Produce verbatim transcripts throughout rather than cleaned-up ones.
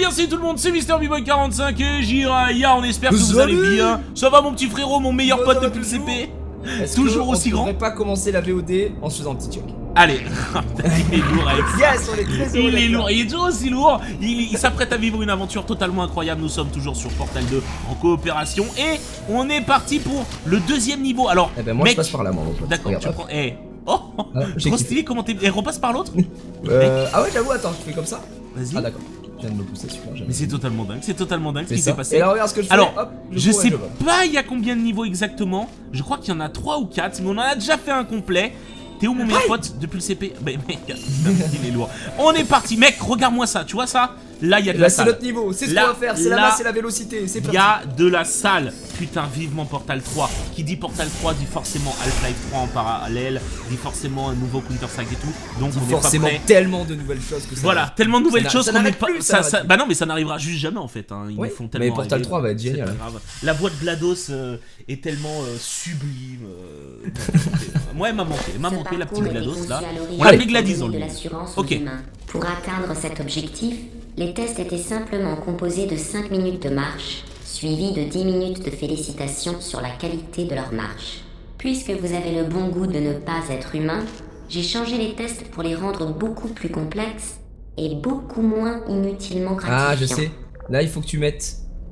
bien, salut tout le monde, c'est Mister B-Boy quarante-cinq et Jiraya, on espère que vous allez bien. Ça va mon petit frérot, mon meilleur pote depuis le C P. Toujours aussi grand. On pourrait pas commencer la V O D en se faisant un petit choc. Allez, il est lourd avec ça. Yes, on est très Il est lourd, il est toujours aussi lourd. Il, il s'apprête à vivre une aventure totalement incroyable. Nous sommes toujours sur Portal deux en coopération et on est parti pour le deuxième niveau. Alors, eh ben moi mec, je passe par là, moi. D'accord, tu prends. Eh, oh, ah, trop stylé. Comment t'es. Et repasse par l'autre. euh, ah ouais, j'avoue. Attends, je fais comme ça. Vas-y. Ah d'accord. Je viens de me pousser, super. Mais c'est totalement dingue, c'est totalement dingue ce qui s'est passé. Et là, regarde ce que je fais. Alors, hop, je, je sais je pas il y a combien de niveaux exactement. Je crois qu'il y en a trois ou quatre, mais on en a déjà fait un complet. T'es où mon meilleur pote depuis le C P? Bah mec, il est lourd. On est parti, mec, regarde-moi ça, tu vois ça? Là, il y a de la salle. Là, c'est notre niveau, c'est ce qu'on va faire, c'est la masse, c'est la vélocité, c'est parti. Il y a de la salle. Putain, vivement Portal trois. Qui dit Portal trois dit forcément Half-Life trois en parallèle, dit forcément un nouveau Counter-Strike et tout. Donc on est forcément pas prêt. Tellement de nouvelles choses que ça. Voilà, tellement de nouvelles choses qu'on n'est pas. Plus, ça, ça, bah non, mais ça n'arrivera juste jamais en fait. Hein. Ils oui, nous font tellement. Mais Portal trois va être génial. La voix de GLaDOS euh, est tellement euh, sublime. Euh... Moi, elle m'a manqué. Elle m'a manqué la petite GLaDOS là. On l'appelait Gladys dans le Ok. Pour atteindre cet objectif, les tests étaient simplement composés de cinq minutes de marche, suivis de dix minutes de félicitations sur la qualité de leur marche. Puisque vous avez le bon goût de ne pas être humain, j'ai changé les tests pour les rendre beaucoup plus complexes et beaucoup moins inutilement gratifiants. Ah, je sais. Là, il faut que tu mettes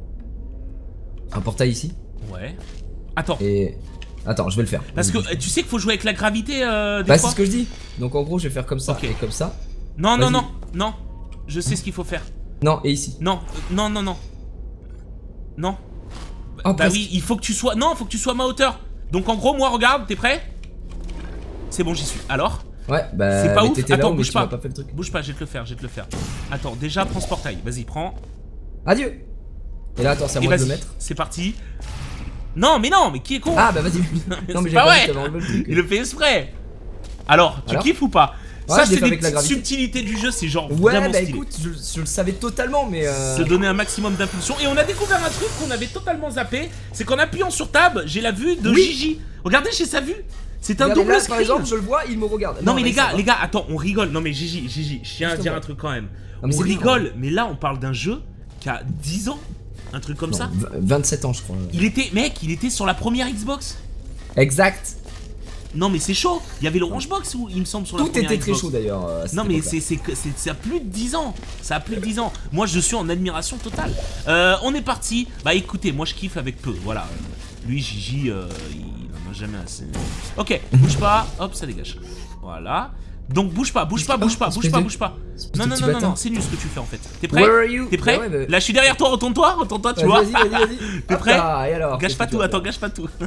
un portail ici. Ouais. Attends. Et... Attends, je vais le faire. Parce que tu sais qu'il faut jouer avec la gravité euh, des Bah, fois. c'est ce que je dis. Donc en gros, je vais faire comme ça okay. et comme ça. Non, non, non, non. Je sais ce qu'il faut faire. Non, et ici. Non, euh, non, non, non. Non. Oh, bah oui, il faut que tu sois. Non, il faut que tu sois à ma hauteur. Donc en gros, moi, regarde, t'es prêt? C'est bon, j'y suis. Alors? Ouais, bah. C'est pas ouf. Attends, là, bouge pas. pas fait le truc. Bouge pas, je vais te le faire, je vais te le faire. Attends, déjà, prends ce portail. Vas-y, prends. Adieu. Et là, attends, c'est à moi de le mettre. C'est parti. Non, mais non, mais qui est con? Ah, bah vas-y. Non, mais j'ai pas vrai. Il le fait exprès. Alors, tu Alors kiffes ou pas? Ouais, ça, c'est des petites subtilités du jeu, c'est genre ouais, vraiment bah stylé. écoute, je, je le savais totalement, mais euh... se donner un maximum d'impulsion. Et on a découvert un truc qu'on avait totalement zappé. C'est qu'en appuyant sur Tab, j'ai la vue de oui. Gigi. Regardez, j'ai sa vue. C'est un double là, screen. Par exemple, je le vois, il me regarde. Non, non mais les gars, les gars, attends, on rigole. Non mais Gigi, Gigi, je tiens à dire un truc quand même. Non, on rigole, bien, mais là, on parle d'un jeu qui a dix ans. Un truc comme non, ça. vingt-sept ans, je crois. Il était, mec, il était sur la première Xbox. Exact. Non mais c'est chaud, il y avait l'Orange Box où il me semble sur Tout la première était très Xbox. chaud d'ailleurs. Euh, non mais c'est ça a plus de dix ans, ça a plus de dix ans. Moi je suis en admiration totale. Euh, on est parti. Bah écoutez, moi je kiffe avec peu, voilà. Lui Gigi, euh, il en a jamais assez. Ok, bouge pas, hop ça dégage. Voilà. Donc bouge pas, bouge pas, bouge pas, bouge pas, bouge pas. Non non non non, non c'est nul ce que tu fais en fait. T'es prêt? T'es prêt? ouais, bah... Là je suis derrière toi, retourne-toi, retourne-toi, tu vois. Vas-y, vas-y, vas-y. T'es prêt? Ah, et alors, gâche pas tout, attends, gâche pas tout.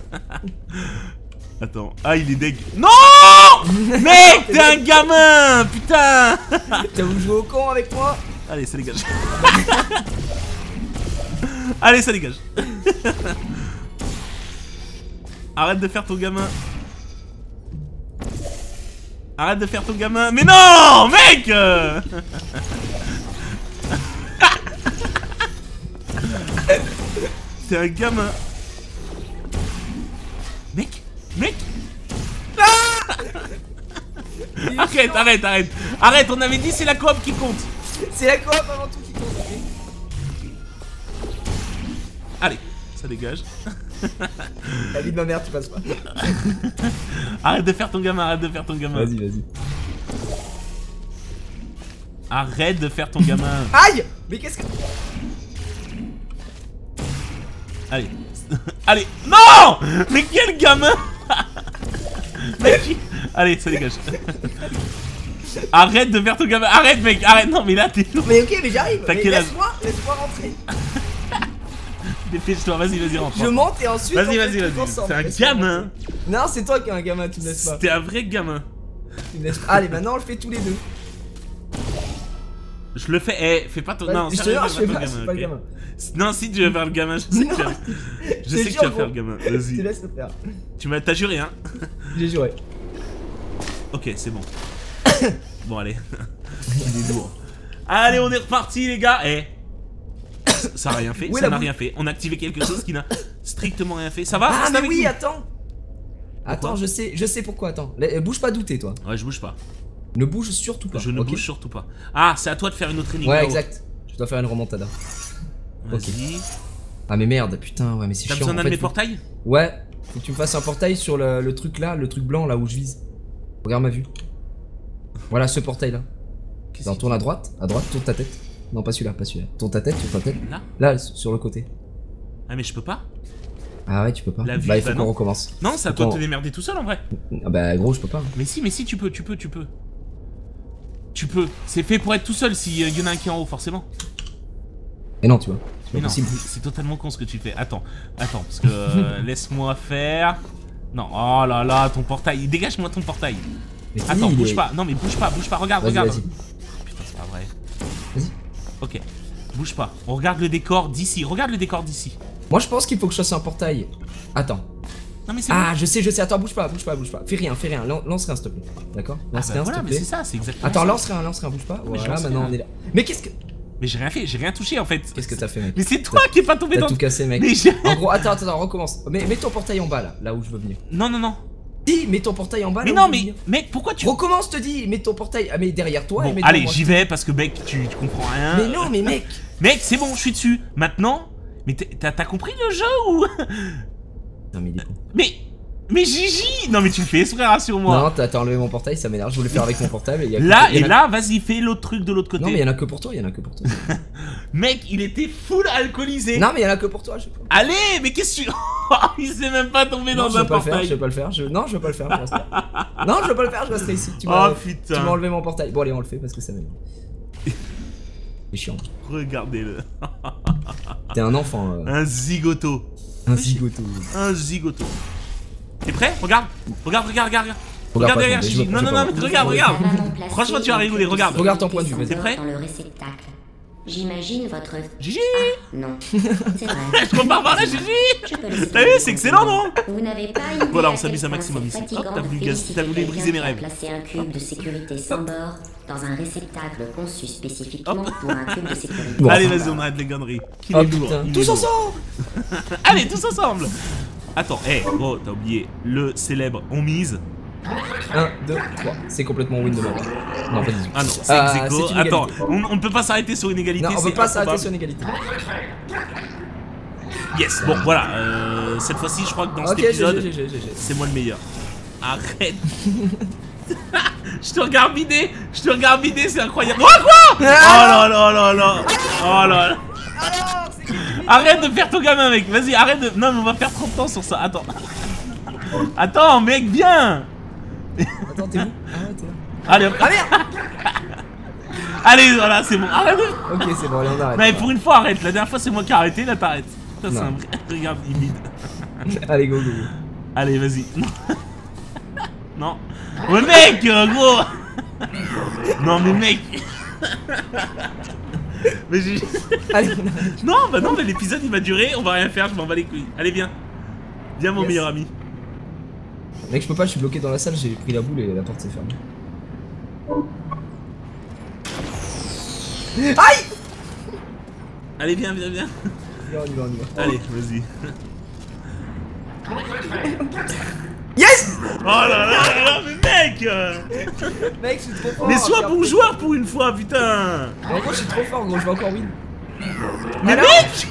Attends, ah il est deg. Non mec, t'es un gamin, putain. T'as voulu jouer au con avec moi? Allez, ça dégage. Allez, ça dégage. Arrête de faire ton gamin. Arrête de faire ton gamin. Mais non, mec. T'es un gamin. Mec. Mec. Ah arrête, arrête, arrête. Arrête, on avait dit c'est la coop qui compte. C'est la coop avant tout qui compte. Allez, ça dégage. La vie de ma mère, tu passes pas. Arrête de faire ton gamin, arrête de faire ton gamin. Vas-y, vas-y. Arrête de faire ton gamin. Aïe. Mais qu'est-ce que... Allez. Allez. Non. Mais quel gamin. Allez, ça dégage. Arrête de faire ton gamin. Arrête mec, arrête. Non mais là t'es... Mais ok, mais j'arrive. T'as quel âge? Laisse-moi, laisse-moi rentrer. Dépêche-toi, vas-y, vas-y, rentre. Je monte et ensuite... Vas-y, vas-y, vas-y. C'est un gamin. Non, c'est toi qui es un gamin, tu me laisses pas. C'était un vrai gamin. Tu me laisses pas. Allez, maintenant on le fait tous les deux. Je le fais, eh, fais pas ton... Non, je te jure, je fais pas, je fais pas le gamin. Non, si tu veux faire le gamin, je sais que, je sais que tu vas faire le gamin. Vas-y. Je te laisse le faire. Tu m'as, t'as juré, hein? J'ai juré. Ok, c'est bon. Bon, allez. Il est lourd. Allez, on est reparti, les gars. Eh. Ça a rien fait, oui, ça n'a rien fait. On a activé quelque chose qui n'a strictement rien fait. Ça va? Ah, mais oui, nous. Attends. Attends, je sais, je sais pourquoi. Attends, bouge pas, douter, toi. Ouais, je bouge pas. Ne bouge surtout pas. Je ne okay. bouge surtout pas. Ah, c'est à toi de faire une autre énigme. Ouais, exact. dois faire une remontada. Vas-y. Ah mais merde, putain, ouais mais c'est chiant. T'as besoin d'un en de fait, mes faut- portails? Ouais, faut que tu me fasses un portail sur le, le truc là, le truc blanc là où je vise. Regarde ma vue. Voilà ce portail là. Qu'est-ce Attends, qu'il tourne à droite, à droite, tourne ta tête. Non, pas celui-là, pas celui-là. Tourne ta tête, tourne ta tête. dit Là? Là, sur le côté. Ah mais je peux pas? Ah ouais, tu peux pas. La vue, bah il faut bah qu'on non. recommence. Non, c'est à Faut toi de qu'on- te démerder tout seul en vrai. Ah bah gros, je peux pas. Mais si, mais si, tu peux, tu peux, tu peux. Tu peux. C'est fait pour être tout seul s'il y en a un qui est en haut, forcément. Et non, tu vois. C'est Mais pas non, possible. c'est totalement con ce que tu fais. Attends, attends, parce que euh, laisse-moi faire. Non, oh là là, ton portail. Dégage-moi ton portail. Mais si, Attends, il bouge est- pas. Non, mais bouge pas, bouge pas. Regarde, Vas-y, regarde. vas-y. Putain, c'est pas vrai. Vas-y. Ok, bouge pas. On regarde le décor d'ici. Regarde le décor d'ici. Moi je pense qu'il faut que je fasse un portail. Attends. Non, mais c'est Ah, bon. je sais, je sais. Attends, bouge pas, bouge pas, bouge pas. Fais rien, fais rien. Lan- Lance rien, s'il te plaît. D'accord Ah Lance bah rien, voilà, s'il te mais plaît. c'est ça, c'est exactement Attends, ça. lance rien, lance rien, bouge pas. mais je Voilà, lance maintenant rien. on est là. Mais qu'est-ce que. Mais j'ai rien fait, j'ai rien touché en fait. Qu'est-ce que t'as fait, mec? Mais c'est toi qui est pas tombé T'as dans. tout cassé, mec. Mais j'ai- En gros, attends, attends, attends, recommence. Mais mets ton portail en bas là, là où je veux venir. Non, non, non. Dis, mets ton portail en bas Mais là où non, je veux mais venir. mec, pourquoi tu. Recommence, te dis, mets ton portail. Ah, mais derrière toi et Bon, mets allez, devant moi. j'y vais parce que mec, tu, tu comprends rien. Mais non, mais mec. Mec, c'est bon, je suis dessus. Maintenant, mais t'es- t'as t'as compris le jeu ou. Non, mais il est con. Mais. Mais Gigi. Non, mais tu le fais exprès, rassure-moi. Non, t'as t'as enlevé mon portail, ça m'énerve. Je voulais faire avec mon portable. Et il y a que- Là il y et en a- là, vas-y, fais l'autre truc de l'autre côté. Non, mais il y en a que pour toi, il y en a que pour toi. Mec, il était full alcoolisé. Non, mais il y en a que pour toi, je sais pas. Allez, mais qu'est-ce que tu. Il s'est même pas tombé Non, dans je un vais pas le faire, je portail. vais pas le faire. Je... Non, je vais pas le faire. Je reste là. Non, je vais pas le faire, je resterai ici. Tu Oh m'as tu putain. m'as enlevé mon portail. Bon, allez, on le fait parce que ça m'énerve. C'est chiant. Regardez-le. T'es un enfant. euh, Un zigoto. Un zigoto. Un zigoto. T'es prêt? Regarde. Regarde, regarde, regarde. regarde. Regarde Regarde pas, derrière, je Gigi. veux- Non, je non, veux non, pas. mais regarde, Vous regarde. avez avant placé Franchement, tu vas une rigoler, queue de regarde. Regarde ton point de vue, sécurité vas-y. T'es prêt dans le réceptacle. J'imagine votre... Gigi. Non, c'est vrai. Je repars par là, Gigi. Je peux le T'as vu, c'est excellent, non? Vous n'avez pas idée Voilà, on à s'amuse quel un point maximum c'est ici. fatigant Hop, t'as de voulu gaz- féliciter t'as voulu quelqu'un briser mes qui a rêves. placé un cube de sécurité sans bord dans un réceptacle conçu spécifiquement Hop. pour un cube de sécurité. Bon. Allez, sans vas-y, bord. on arrête les conneries. Qu'il Oh est lourd, putain. il est Tous lourd. ensemble. Allez, tous ensemble. Attends, hé, gros, t'as oublié le célèbre on mise. un, deux, trois. C'est complètement win de ma part. Non, pas du tout. Ah non, c'est Ah, ex aequo. c'est une Attends, égalité. on, on ne peut pas s'arrêter sur une égalité. Non, on c'est peut pas s'arrêter improbable. sur une égalité. Yes, bon, voilà. euh, cette fois-ci, je crois que dans Ok, cet G G, épisode, G G, G G. c'est moi le meilleur. Arrête. Je te regarde vider. Je te regarde vider, c'est incroyable. Oh quoi? Oh là là là là. Oh là là. Arrête de faire ton gamin, mec. Vas-y, arrête de. Non, mais on va faire trente ans sur ça. Attends. Attends, mec, viens. Attends, t'es où? Ah, t'es là. Allez, hop. Ah merde. Allez, voilà, c'est bon. Arrête. de- Ok, c'est bon, allez, on arrête. Non, mais pour une fois, arrête. La dernière fois, c'est moi qui ai arrêté. Là, t'arrêtes. Ça, c'est Non. un vrai. Regarde, il bide. Allez, go, go, go. Allez, vas-y. Non. Ouais, mec, euh, gros. Non, mais mec. Mais j'ai. Allez, on arrête. Non, bah non, mais l'épisode il va durer. On va rien faire. Je m'en bats les couilles. Allez, viens. Viens, mon Yes. meilleur ami. Mec, je peux pas, je suis bloqué dans la salle, j'ai pris la boule et la porte s'est fermée. Aïe. Allez, viens, viens, viens. On y va, on y va. Allez, vas-y. Yes. Oh là là là là, mais mec euh, Mec, je suis trop fort. mais sois regarde. bon joueur pour une fois, putain. Mais en gros, je suis trop fort, gros, je vais encore win. Mais Alors mec.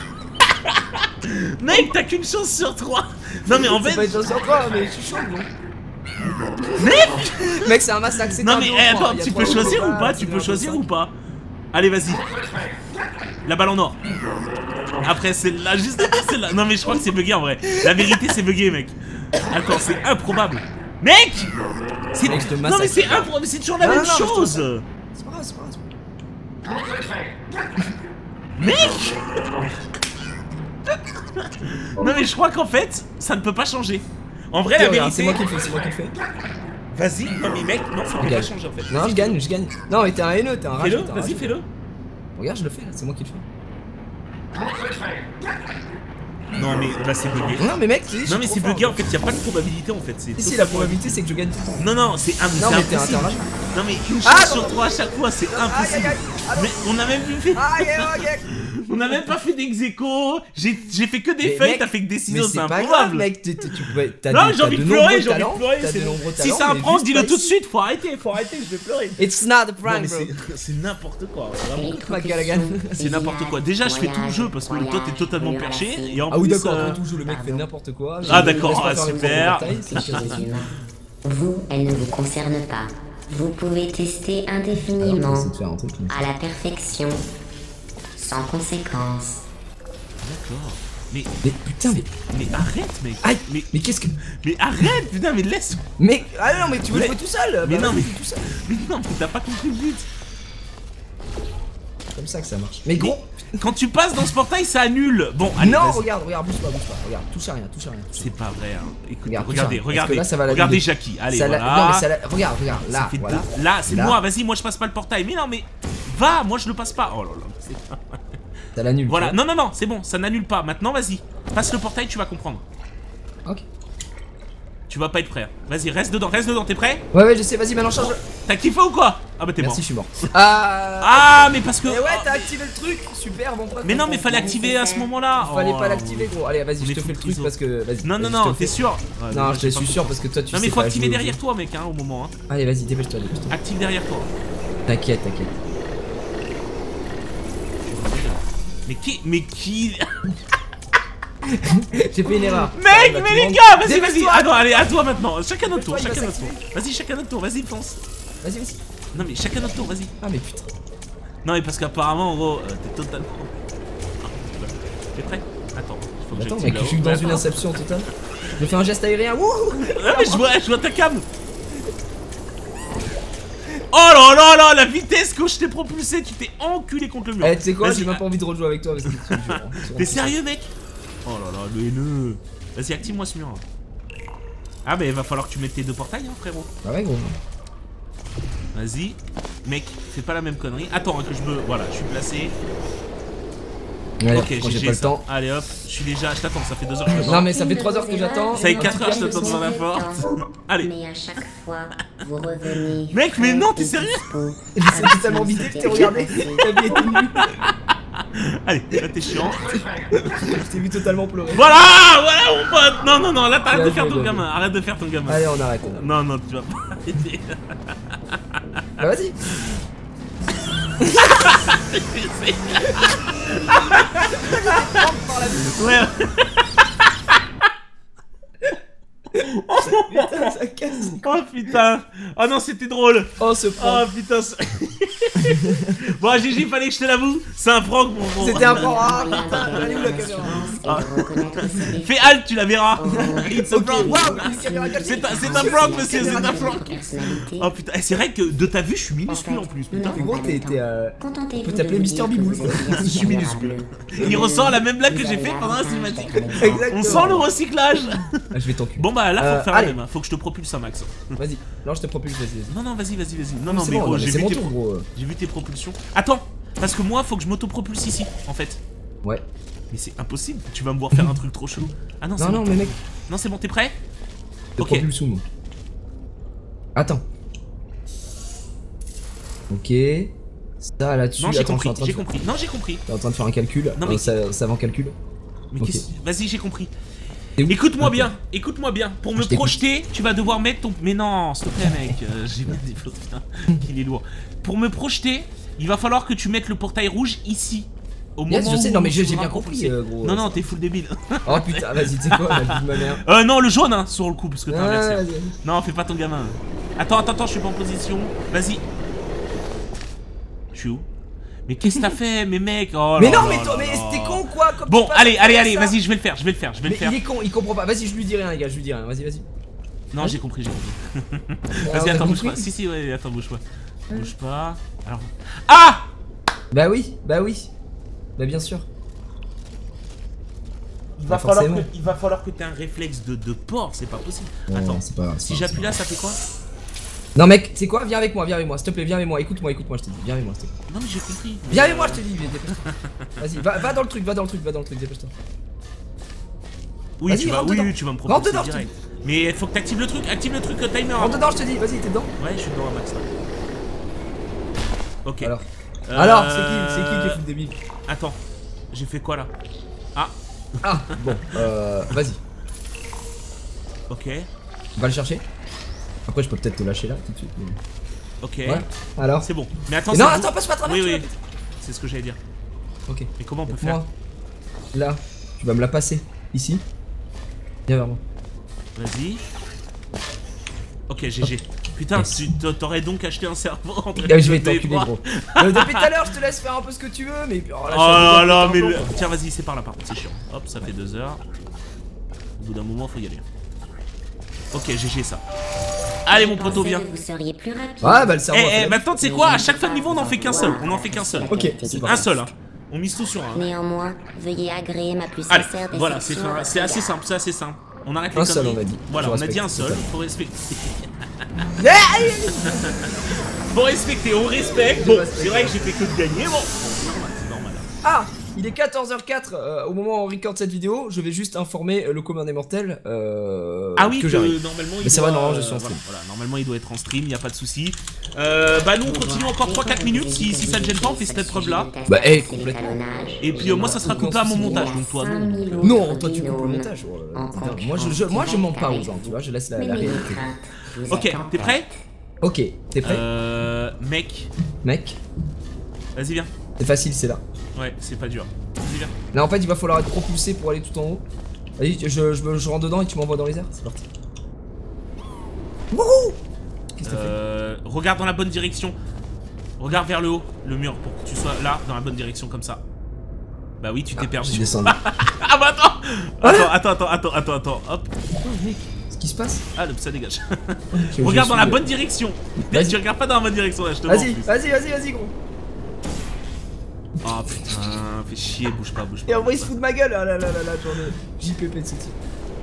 Mec, t'as qu'une chance sur trois. Non, mais en C'est pas fait. une chance sur toi, mais je suis chaud, gros. Mec. Mec, c'est un massacre, c'est Non, un mais duo, eh, trois. attends, Il y a tu trois peux choisir combats, ou pas? c'est Tu un peux choisir cinq. ou pas? Allez, vas-y. La balle en or. Après, celle-là, juste après celle-là. Non, mais je crois que c'est bugué en vrai. La vérité, c'est bugué, mec. Attends, c'est improbable. Mec! C'est... Mec, je te Non, mais massacre. c'est improbable, c'est toujours la Non, même non, non, chose. C'est pas grave, c'est pas grave. c'est pas grave. Mec! Non, mais je crois qu'en fait, ça ne peut pas changer. En vrai, Ok, la regarde, c'est vérité. moi qui le fais, c'est moi qui le fais. Vas-y, non, mais mec, non, ça peut pas Regarde. changer en fait. Non, je gagne, je gagne. Non, mais t'es un haineux, t'es un rageux. Fais-le, t'es un vas-y, rageux. fais-le. Regarde, je le fais, là, c'est moi qui le fais. Non, mais là, c'est bugué. Non, mais mec, tu dis, je Non, mais suis c'est trop bugué en fort. fait, y a pas de probabilité en fait. C'est Si, si, la probabilité, c'est que je gagne tout le temps. Non, non, c'est im- Non, c'est mais t'es un impossible. rageux. Non, mais une Ah, chance non. sur trois à chaque fois, c'est Aïe, aïe, impossible. aïe. alors. Mais on a même plus fait. Aïe, aïe, On a même pas fait d'ex-écho. J'ai j'ai fait que des Mais feuilles, mec, t'as fait que des mais ciseaux, c'est c'est pas grave, improbable. mec. t'es- t'es- tu peux- t'as Non, de- j'ai t'as envie de de pleurer, nombreux j'ai envie de talents, pleurer. t'as de c'est- nombreux Si talents, c'est un mais prank, juste dis-le pas tout de ici. suite, faut arrêter, faut arrêter, je vais pleurer. It's not a Non, prank, mais bro. c'est- c'est n'importe quoi. vraiment. Ma Gallagher. C'est n'importe quoi. Déjà, je fais tout le jeu parce que toi t'es totalement perché. Et en Ah oui, plus, d'accord, euh, après tout jeu, le mec fait n'importe quoi. Ah, Je- d'accord, laisse pas ah, faire les super. portails, c'est Fichier chiant. des humains. Vous, elle ne vous concerne pas. Vous pouvez tester Alors, on va indéfiniment, essayer de faire un truc. mais- à la perfection, sans conséquence. D'accord. Mais, Mais putain, mais. mais arrête, mec. Aïe, Mais, mais qu'est-ce que. mais arrête, putain, mais laisse. Mais. Ah non, mais tu veux Mais- le jouer tout seul. mais bah, non, vas-y, mais- tout seul. Mais non, mais t'as pas compris le but. C'est comme ça que ça marche. Mais gros. Quand tu passes dans ce portail, ça annule. Bon, allez, Non, vas-y. regarde, regarde, bouge pas, bouge pas. Regarde, touche à rien, touche à rien. touche à C'est pas vrai, hein. Écoute, Regarde, tout regardez, ça, parce regardez, que là, ça va la regardez vider. Jackie. Allez, Ça la- voilà. Non, mais ça la- Regarde, regarde, Ça là, fait voilà. deux- Là, c'est Là. moi, vas-y, moi je passe pas le portail. Mais non, mais va, moi je le passe pas. Oh là là, c'est pas- Ça l'annule. tu Voilà, vois. non, non, non, c'est bon, ça n'annule pas. Maintenant, vas-y, passe le portail, tu vas comprendre. Ok. Tu vas pas être prêt. Vas-y, reste dedans, reste dedans, t'es prêt? Ouais, ouais, je sais, vas-y, maintenant change. T'as kiffé ou quoi? Ah bah t'es mort. Merci, je suis mort. Ah. Ah, mais parce que. Et ouais, oh, t'as activé le truc, super, mon pote. Mais non, mais fallait activer à ce moment-là. Fallait Oh. pas l'activer, gros. Allez, vas-y, On je est te fous fais de le truc triso. parce que. Vas-y. Non, non, vas-y, non, je te t'es fais. sûr? Ouais, Non, moi, je j'ai te pas suis sûr parce que toi, tu Non, sais mais faut pas activer jouer au derrière jeu. toi, mec, hein, au moment. Hein. Allez, vas-y, dépêche-toi, dépêche-toi. Active derrière toi. T'inquiète, t'inquiète. Mais qui. Mais qui. J'ai fait une erreur. Mec, Bah, mais tout le les monde- gars, vas-y, vas-y. Dépêche-toi. Attends, allez, à toi maintenant. Chacun notre tour, Dépêche-toi, il chacun va notre tour. s'activer. Vas-y, chacun notre tour, vas-y, fonce. Vas-y, vas-y. Non, mais chacun notre tour, vas-y. Ah, mais putain. Non, mais parce qu'apparemment, en gros, euh, t'es totalement. Ah, T'es prêt? Attends, il faut que Attends, j'active mec, là-haut. je suis dans Attends. une inception totale. Je fais un geste aérien. Wouh. Ah, mais je vois, je vois ta cam. Oh là là là, la vitesse que je t'ai propulsé, tu t'es enculé contre le mur. Eh, tu sais quoi, Vas-y, j'ai même pas envie de rejouer avec toi parce que tu me jures, hein. T'es sérieux, mec? Oh là là, le haineux. Vas-y, active-moi ce mur. Ah, mais il va falloir que tu mettes tes deux portails, hein, frérot. Ah ouais, gros. Vas-y. Mec, fais pas la même connerie. Attends, hein, que je me. Voilà, je suis placé. Allez, Ok, quand j'ai j'ai pas le ça. temps. Allez hop, je suis déjà. Je t'attends, ça fait deux heures que je t'attends. Non, mais ça fait trois heures que j'attends. Ça fait Un quatre petit heures que je peu, t'attends mais devant la porte. Allez. Mais à chaque fois, vous revenez. Mec, mais non, t'es frais et sérieux? dispo. C'est totalement vidé que t'es regardé. Ta vie était nulle. Allez, là t'es chiant. Je t'ai vu totalement pleurer. Voilà, voilà mon pote. Non, non, non, là t'arrêtes Bien de faire joué, ton bien gamin. Arrête de faire ton gamin. Allez, on arrête. on arrête. Non, non, tu vas pas arrêter. Bah, vas-y. Ouais. Putain, ça casse. Oh putain. Oh non, c'était drôle. Oh, ce Oh prank. putain. ça- Bon, Gigi, fallait que je te l'avoue. C'est un prank, mon gros. C'était un prank. Ah, Moyen putain, de elle est où la caméra? l'assurance et de reconnaître ses défauts. Fais halt, tu la verras. It's a Ok, prank. waouh, une caméra cachée. C'est un, c'est un prank, monsieur, c'est un Votre prank. personnalité. Oh putain, eh, c'est vrai que de ta vue, je suis minuscule en plus. Putain. Mais gros, t'es. t'es, euh, Contentez-vous On peut de t'appeler vous Mister dire que Biboul, vous quoi. êtes bien Je suis supérieur à minuscule. Bleu. Il ressort la même blague que Vous j'ai avez fait pendant la l'avantage cinématique. d'être un Exactement. On sent le recyclage. Ah, je vais t'enculer. Bon bah là, faut Euh, faire allez. la même. hein. Faut que je te propulse un max. Vas-y. Non, je te propulse, vas-y. vas-y. Non, non, vas-y, vas-y, vas-y. Non, non, C'est mais bon, gros, non, mais j'ai c'est vu, mon tes tour, pro- gros. j'ai vu tes propulsions. Attends, parce que moi, faut que je m'auto-propulse ici, en fait. Ouais. Mais c'est impossible. Tu vas me voir faire un truc trop chelou. Ah non, c'est Non, bon. non, mais mec, Non, c'est bon, t'es prêt? te Ok. propulse sous moi. Attends. Ok. Ça là-dessus. Non, j'ai Attends, je suis compris. en train de J'ai faire- compris. Non, j'ai compris. T'es en train de faire un calcul. Non, mais- Un sa- savant calcul. Mais Ok. qu'est-ce- vas-y, j'ai compris. T'es où Écoute-moi Ok. bien, écoute-moi bien. Pour me je t'écoute. projeter, tu vas devoir mettre ton. Mais non, s'il te plaît, mec. euh, J'ai pas dit putain, qu'il est lourd. Pour me projeter, il va falloir que tu mettes le portail rouge ici. Au Yes, moment je sais, où non, mais tu j'ai j'ai seras bien compris, propulsé. euh, gros. Non, non, t'es full débile. Oh putain, vas-y, tu sais quoi, la vie de ma mère. Euh, non, le jaune, hein, sur le coup, parce que t'as Ah, inversé. vas-y. Non, fais pas ton gamin. Attends, attends, attends, je suis pas en position. Vas-y. Je suis où? Mais qu'est-ce que t'as fait, mais mec? Oh Mais là non, mais là toi, là mais là. c'était con quoi comme Bon, tu passes allez, à allez, faire allez, ça. vas-y, je vais le faire, je vais le faire, je vais Mais le faire. il est con, il comprend pas. Vas-y, je lui dis rien, les gars, je lui dis rien. Vas-y, vas-y. Non, j'ai compris, j'ai compris. Ah, Vas-y, t'as attends, bouge compris pas. Si, si, ouais, attends, bouge pas. Bouge pas. Alors. Ah! Bah oui, bah oui. Bah bien sûr. Il va, Bah, falloir que, forcément. il va falloir que t'aies un réflexe de, de porc, c'est pas possible. Non, Attends, c'est pas grave, c'est si pas grave, j'appuie là, ça fait quoi? Non mec, c'est quoi? Viens avec moi, viens avec moi, s'il te plaît, viens avec moi, écoute-moi, écoute-moi, je te dis, viens avec moi, s'il te plaît. Non, mais j'ai compris. Viens avec moi, je te dis, dépêche-toi. Vas-y, va, va dans le truc, va dans le truc, va dans le truc, dépêche-toi. Oui, Vas-y, tu vas, rentre oui, dedans. oui, tu vas me Rentre propulser dedans, je te direct. Mais il faut que t'actives le truc, active le truc, le timer. Rentre dedans, je te dis, vas-y, t'es dedans. Ouais, je suis dedans à max là. Ok. Alors, Euh... Alors, c'est qui, c'est qui qui est fou débile? Attends, j'ai fait quoi là? Ah. Ah, bon, euh, vas-y. Ok. Va le chercher. Après, je peux peut-être te lâcher là tout de suite. Mais... Ok. Ouais. Alors. C'est bon. Mais attends. Non, c'est attends, vous... passe pas à travers. Oui, tu oui. vas- C'est ce que j'allais dire. Ok. Et comment on peut Donc, faire? moi, là, tu vas me la passer ici. Viens vers moi. Vas-y. Ok, G G. Putain, Yes. tu t'aurais donc acheté un cerveau entre Ah, je vais les t'enculer, bras. gros. Euh, depuis tout à l'heure, je te laisse faire un peu ce que tu veux, mais. Oh là, Oh là là, mais le... le- tiens, vas-y, c'est par là, par contre, c'est chiant. Hop, ça fait deux heures. Au bout d'un moment, faut y aller. Ok, G G ça. Allez, mon poteau, viens. Vous seriez plus rapide. Ouais, bah le cerveau. a fait Eh, eh, la- maintenant, tu sais quoi? À chaque fin de niveau, on en fait qu'un seul. On en fait qu'un seul. Ok, c'est parti. Un seul, hein. On mise tout sur un. Néanmoins, veuillez agréer ma plus Allez, sincère voilà, c'est déception à votre c'est assez égard. simple, c'est assez simple. On arrête les Un seul, conneries. on a dit. Voilà, Je on a respecte, dit un seul, totalement. faut respecter. Hey Faut respecter, on respecte. Je Bon, respecte. c'est vrai que j'ai fait que de gagner, bon. C'est normal, c'est normal. Ah, il est quatorze heures quatre euh, au moment où on record cette vidéo. Je vais juste informer euh, le commun des mortels euh, Ah oui, que que j'arrive. normalement il Mais c'est doit, vrai, normalement, je euh, suis en voilà, stream. voilà, normalement il doit être en stream, il y a pas de souci. Euh, bah nous on continue encore trois quatre minutes si, si ça te gêne pas, on fait cette épreuve là. Bah, hey, complètement. Et puis euh, moi ça sera coupé à mon montage, donc toi non. Non, toi tu coupes le montage. euh, putain, moi je, je- moi je mens pas aux gens, tu vois, je laisse la, la réalité. Ok, t'es prêt? Ok, t'es prêt, Euh, mec, mec? vas-y viens. C'est facile, c'est là. Ouais, c'est pas dur. Vas-y viens. Là en fait, il va falloir être propulsé pour aller tout en haut. Vas-y, je, je, je rentre dedans et tu m'envoies dans les airs. C'est parti. Wouhou! Qu'est-ce que t'as fait? Euh, regarde dans la bonne direction. Regarde vers le haut, le mur, pour que tu sois là, dans la bonne direction comme ça. Bah oui, tu t'es J'ai perdu. descendu. Ah bah attends. Attends, attends, attends, attends, attends, attends, hop. Oh, mec, ce qui se passe? Ah, le ça dégage. Je- Regarde je dans la suis- bonne direction. Vas-y. Tu regardes pas dans la bonne direction là, je te vois. en Vas-y, plus. vas-y, vas-y, vas-y, gros. Oh putain, fais chier, bouge pas, bouge pas. Et en vrai, il se fout de ma gueule. Ah là là là là, j'en ai J P P de ce type.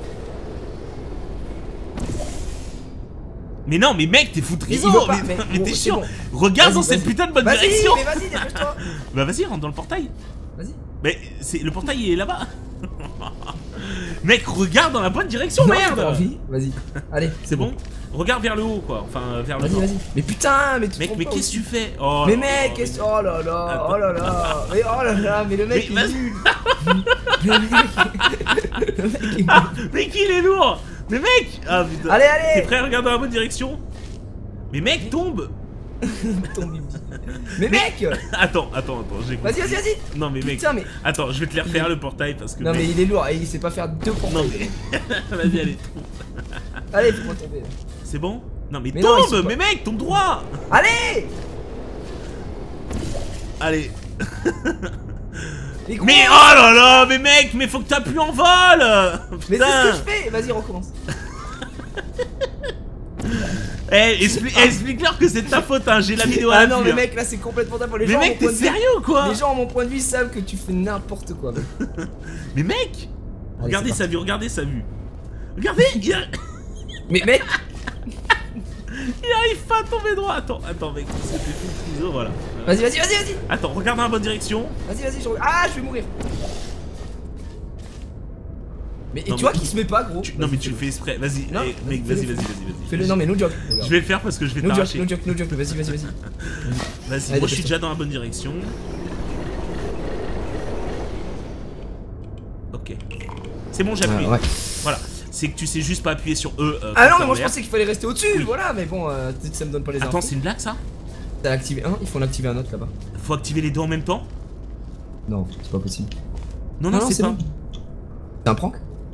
Mais non, mais mec, t'es foutrisant. Mais il veut pas, Mais, mais mais bon, t'es c'est chiant. bon. Regarde Vas-y, dans cette vas-y. putain de bonne Vas-y, direction. mais vas-y, dépêche-toi. Bah vas-y, rentre dans le portail. Vas-y. Mais c'est le portail il est là-bas. Mec, regarde dans la bonne direction, Non, j'ai pas merde. envie. Vas-y. Allez, C'est bon. Regarde vers le haut, quoi. Enfin, euh, vers le Vas-y, bas. vas-y. Mais putain, mais tu te Mec, trompes mais pas qu'est-ce que aussi. tu fais? Oh Mais là mec, là, qu'est-ce oh là là, oh là là, mais oh là là, mais le mec Mais il est vas-y. nul. Le mec, le mec il est Ah, nul. mais qu'il est lourd. Mais mec. Ah putain. Allez, allez. T'es prêt à regarder dans la bonne direction? Mais mec, tombe. Tombe, il me dit. Mais mec, Attends, attends, attends, j'ai vas-y, vas-y, vas-y. Non mais mec. Putain, mais Attends, je vais te les refaire le portail parce que. non mais mec- il est lourd, et il sait pas faire deux Non portails. mais. Vas-y, allez. Allez, fais-moi tomber. C'est bon? Non mais, Mais non, ils tombe. sont pas- Mais mec, tombe droit. Allez. Allez. Mais, gros, Mais oh là là, mais mec, mais faut que t'appuies en vol. mais c'est Putain. ce que je fais. Vas-y, recommence. Eh, expli- eh, explique-leur que c'est de ta faute, hein. J'ai la vidéo à Ah la non, vue, mais hein. mec, là c'est complètement ta faute. Les Mais gens, mec, à mon t'es point de vue- sérieux ou quoi? Les gens, à mon point de vue, savent que tu fais n'importe quoi. mec. Mais mec, regardez c'est sa vue, regardez sa vue. Regardez, il, a- Mais mec, il arrive pas à tomber droit. Attends, attends, mec, c'était tout ciseau, voilà. vas-y, vas-y, vas-y, vas-y. Attends, regarde dans la bonne direction. Vas-y, vas-y, je... Ah, je vais mourir. Mais et Non, tu mais- vois qu'il se met pas, gros. Tu- non mais tu le fais exprès, vas-y, Non, eh, mec, fais-le. vas-y, vas-y, vas-y, vas-y. Fais-le, non mais no joke. Je vais le faire parce que je vais No joke, t'arracher. no joke, no joke, vas-y, vas-y, vas-y. Vas-y, Allez, moi je suis dépêche-toi. déjà dans la bonne direction. Ok. C'est bon, j'appuie. Ah, ouais. Voilà. C'est que tu sais juste pas appuyer sur E. euh, Ah non, quand mais moi t'es je en pensais qu'il fallait rester au-dessus, Oui. voilà, mais bon, euh, peut-être que ça me donne pas les l'air. infos. Attends, c'est une blague ça? T'as activé un, il faut en activer un autre là-bas. Faut activer les deux en même temps? Non, c'est pas possible. Non, non, c'est pas. bon. C'est un prank?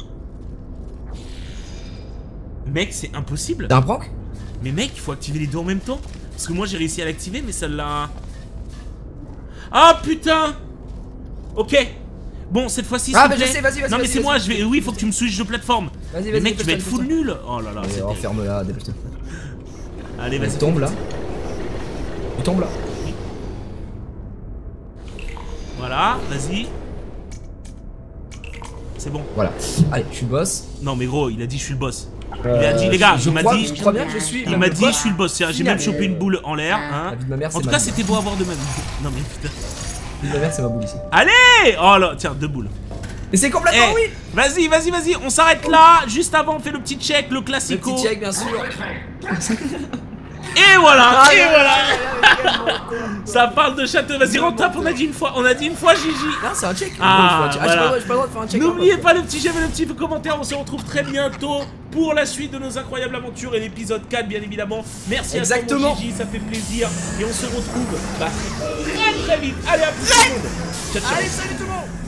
Mec, c'est impossible. C'est un prank? Mais mec, il faut activer les deux en même temps. Parce que moi j'ai réussi à l'activer, mais ça l'a. Ah putain! Ok. Bon, cette fois-ci, s'il Ah, te mais je plaît. sais, vas-y, vas-y. Non, mais vas-y, c'est moi, vas-y. je vais. Oui, faut que tu me switches de plateforme. Vas-y, Mais vas-y. mec, tu vas être dépêche-toi, full nul. Oh là là, dépêche-toi. c'est Allez, terrible. enferme là, dépêche-toi. Allez, Il vas-y. tombe là. Il tombe là. Voilà, vas-y. C'est bon. Voilà. Allez, je suis boss. Non, mais gros, il a dit je suis le boss. Euh, il a dit, les gars, je il m'a crois- dit. Je crois bien que je suis. Il même m'a le dit, boss. je suis le boss. J'ai Final. même chopé une boule en l'air. Hein. La vie de ma mère, En c'est tout ma cas, boule. c'était beau à voir de même. Non, mais putain. La vie de ma mère, c'est ma boule ici. Allez! Oh là, tiens, deux boules. Et c'est complètement Eh, oui. vas-y, vas-y, vas-y, on s'arrête là. Juste avant, on fait le petit check, le Le classico. petit check, bien sûr. Et voilà, Ah, et là, voilà. là, là, là, là, Ça parle de château. Vas-y, retape, on a dit une fois, on a dit une fois, Gigi. Non, c'est un check. Ah, Bon, je peux- ah, j'ai voilà. pas le droit- j'ai pas le droit de faire un check. N'oubliez hein, pas le petit j'aime et le petit commentaire. On se retrouve très bientôt pour la suite de nos incroyables aventures et l'épisode quatre, bien évidemment. Merci Exactement. à toi, mon Gigi, ça fait plaisir. Et on se retrouve bah, très très vite. Allez, à plus tout le monde. Ciao, ciao. Allez, salut tout le monde.